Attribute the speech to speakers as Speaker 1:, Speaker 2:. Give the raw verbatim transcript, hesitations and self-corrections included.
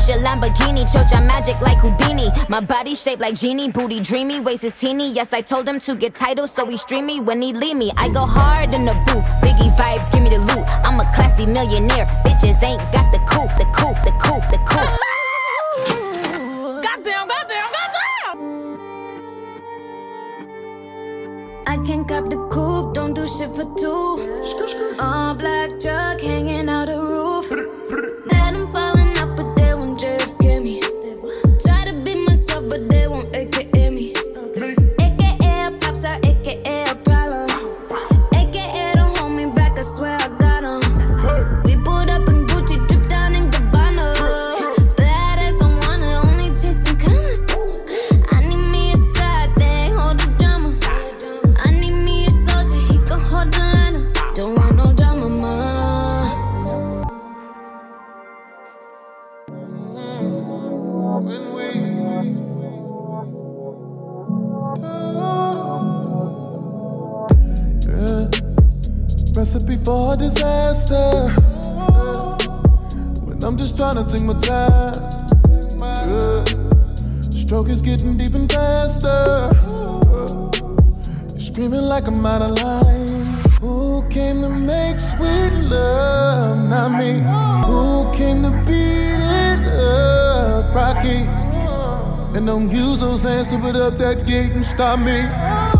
Speaker 1: Special Lamborghini, chocha magic like Houdini. My body shaped like genie, booty dreamy, waist is teeny. Yes, I told him to get titles, so he stream me when he leave me. I go hard in the booth, Biggie vibes, give me the loot. I'm a classy millionaire, bitches ain't got the coof, the coof, the coof, the coof.
Speaker 2: Goddamn, goddamn, goddamn!
Speaker 3: I can't cop the coupe, don't do shit for two. All black truck hanging out the roof. That I'm falling off, but they won't J F K me. Try to be myself, but they won't A K A me. A K A a pop star, A K A a problem. A K A don't hold me back, I swear I got 'em. We pulled up in Gucci, drip down in Gabbana. Bad as I wanna, only chasing commas. I need me a side thing, hold the drama. I need me a soldier, he can hold the line. Don't want no drama, ma.
Speaker 4: When we yeah. Recipe for disaster. When I'm just trying to take my time. Yeah. Stroke is getting deep and faster. You're screaming like I'm out of line. Who came to make sweet love? Not me. Who came to beat it up? Rocky. And don't use those hands to put up that gate and stop me.